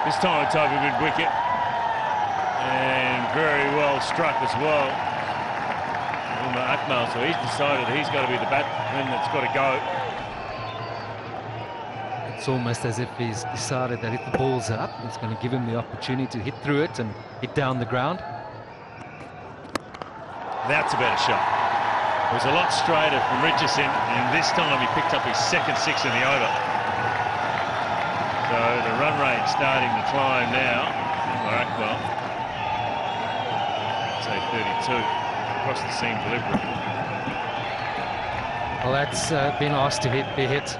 This time it's over mid-wicket. And very well struck as well. Umar Akmal, so he's decided he's got to be the batsman that's got to go. It's almost as if he's decided that if the ball's up, it's going to give him the opportunity to hit through it and hit down the ground. That's a better shot. It was a lot straighter from Richardson, and this time he picked up his second six in the over. So the run rate starting to climb now. Umar Akmal, say 32 across the seam delivery. Well, that's been asked to be hit.